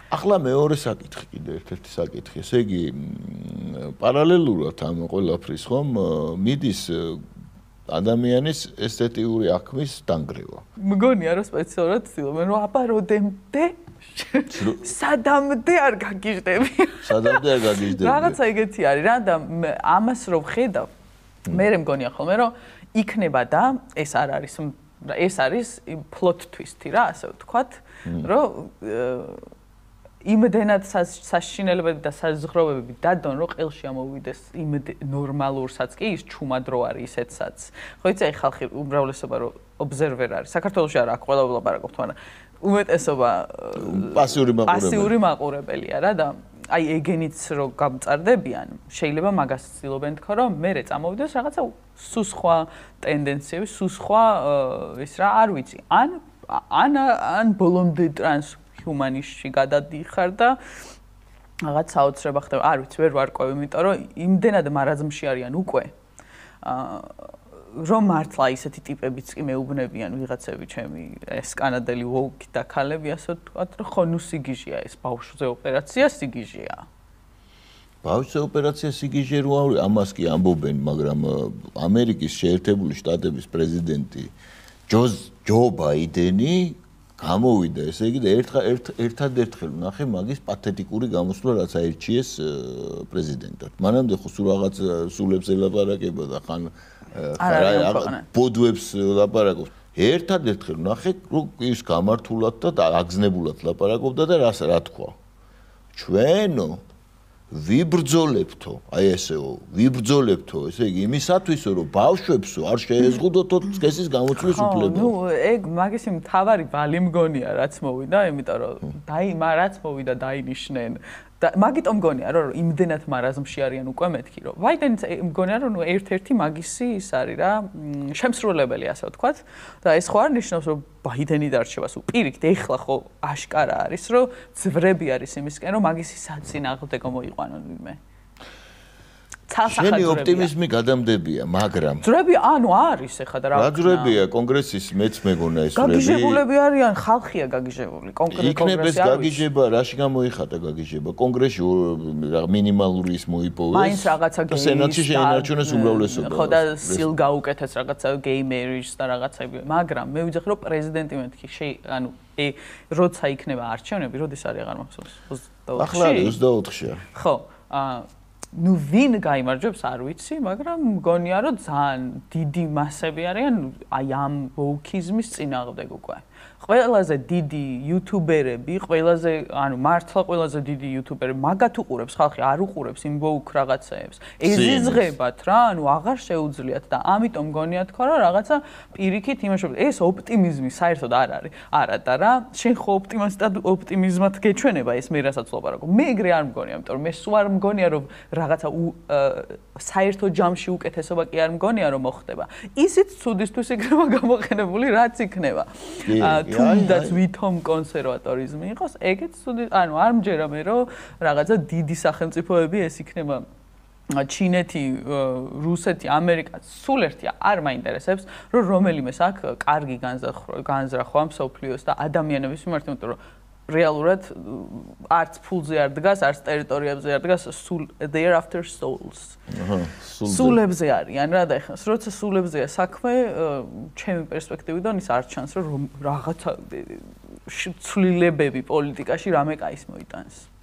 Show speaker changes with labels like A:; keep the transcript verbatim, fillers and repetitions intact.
A: ახლა მეორე საკითხი კიდე ერთ-ერთი საკითხი, ესე იგი პარალელურად ამ ყველაფრის ხომ მიდის ადამიანის ესტეტიური აღქმის დანგრევა.
B: მგონია რომ სპეციალურად ვცდილობენ რომ აბა როდემდე სადამდე არ გაგიჟდები.
A: სადამდე არ გაგიჟდები.
B: რაღაცა ეგეთი არის რა და ამას რომ ხედავ მე მგონია ხოლმე რომ იქნება და ეს არ არის ეს არის plot twist-ი რა ასე ვთქვათ რომ იმდენად საშინელებები და საზღვრებები დადონ რომ ყელში ამოვიდეს იმ ნორმალურსაც კი ის ჩუმადრო არის ისეთსაც. ხო იცი აი ხალხი უმრავლესობა რომ ობზერვერ არის. საქართველოში არ აქვს ყველა ვლაპარაკობთ, მაგრამ უმეტესობა
A: პასიური მაყურებელი.
B: პასიური მაყურებელია რა და აი ეგენიც რომ გამწარდებიან, შეიძლება მაგას ცდილობენ თქო რომ მერე წამოვიდეს რაღაცა სულ სხვა ტენდენციები, სულ სხვა ის რა არ ვიცი. ან ან ან ბოლომდე ტრანს ჰუმანისტში გადადიხარ და რაღაც საოცრება ხდება. არ ვიცი, ვერ ვარკვევ, იმიტომ რომ იმდენად მარაზმში არიან უკვე. რომ მართლა ისეთი ტიპებიც კი მეუბნებიან ვიღაცები ჩემი ეს კანადელი ვოუკი და ქალები ასე ვთქვათ, რომ ხო ნუ სიგიჟეა ეს ბავშვზე ოპერაცია სიგიჟეა.
A: ბავშვზე ოპერაცია სიგიჟე რო არის, ამას კი ამბობენ, მაგრამ ამერიკის შეერთებული შტატების პრეზიდენტი ჯო ბაიდენი გამოვიდა, ესე იგი და ერთადერთხელ ვნახე მაგის პათეტიკური გამოსვლა, რაც აირჩიეს პრეზიდენტად. მანამდე ხო სულ რაღაც სულებს ელაპარაკება და ხან ბოდვებს ლაპარაკობს. ერთადერთხელ ვნახე, რომ ის გამართულად და აგზნებულად ლაპარაკობდა და რას რა თქვა. ჩვენო ვიბრძოლებთო, აი ესეო, ვიბრძოლებთო, ესე იგი იმისათვისო, რომ ბავშვებსო არ შეეზღუდოთ სქესის გამოცვლის უფლება.
B: ნუ ეგ მაგის მთავარი ბალი მგონია, რაც მოვიდა, იმიტომ რომ დაი რაც მოვიდა დაინიშნენ. და მაგიტომ მგონია რომ იმდენად მარაზმში არიან უკვე მეთქი რომ ბაიდენიც მგონია რომ ერთ-ერთი მაგისი ის არის რა შემსრულებელი ასე ვთქვათ და ეს ხო არ ნიშნავს რომ ბაიდენი დარჩება სულ პირიქით ეხლა ხო აშკარა არის რომ ძვრები არის იმისკენ რომ მაგისი საწინააღმდეგო მოიყვანონ ვინმე
A: შენი ოპტიმიზმი გადამდებია, მაგრამ
B: ძვრები ანუ არის ეხლა და რა
A: რა ძვრებია კონგრესის მეც მეგონა ეს ძვრები
B: გაგიჟებულები არიან, ხალხია გაგიჟებული, კონკრეტულად
A: იქნებ ეს გაგიჟება, რაში გამოიხატა გაგიჟება? კონგრესში მინიმალური ის მოიპოვეს.
B: მაინც რაღაცა გეის
A: სენატში შეინარჩუნეს უმრავლესობა.
B: ხო და სილ გაუკეთეს რაღაცა gay marriage და რაღაცები, მაგრამ მე ვიძახი რომ პრეზიდენტი მეთქი შე ანუ როცა იქნება არჩევნები, როდის არის აღარ მახსოვს ოცდაოთხში.
A: ახლა არის ოცდაოთხშია.
B: ხო, აა ნუ ვინ გაიმარჯვებს არ ვიცი, მაგრამ მგონია რომ ძალიან დიდი მასები არიან აი ამ ვოუკიზმის წინააღმდეგ უკვე. ყველაზე დიდი იუთუბერები, ყველაზე ანუ მართლა ყველაზე დიდი იუთუბერები მაგათ უყურებს ხალხი, არ უყურებს იმ ვოუკ რაღაცეებს. ეზიზღებათ რა, ანუ აღარ შეუძლიათ და ამიტომ მგონია თქო რომ რაღაცა პირიქით იმაშობ ეს ოპტიმიზმი საერთოდ არ არის. არა და რა, შენ ხო ოპტიმისტად ოპტიმიზმად გეჩვენება ეს მე რასაც ვლაპარაკობ. მე ეგრე არ მგონია, იმიტომ რომ მე სულ არ მგონია რომ რაღაცა საერთო ჯამში უკეთესობა კი არ მგონია რომ მოხდება. ისიც ცუდისთვის იქნება გამოყენებული, რაც იქნება. თუნდაც ვითომ კონსერვატორიზმი იყოს, ეგეც ცუდი, ანუ არ მჯერა მე რომ რაღაცა დიდი სახელმწიფოები ეს იქნება ჩინეთი, რუსეთი, ამერიკა, სულ ერთია არ მაინტერესებს, რომ რომელიმეს აქ კარგი განზრახვა მსოფლიოს და ადამიანების მიმართ, იმიტომ რომ რეალურად არც ფულზე არ დგას, არც ტერიტორიებზე არ დგას, სულ there after souls. სულებზე არიან რა და ეხლა როცა სულებზეა საქმე, ჩემი პერსპექტივიდან ის არ ჩანს რომ რაღაცა ცვლილებები პოლიტიკაში რამე კაის მოიტანს.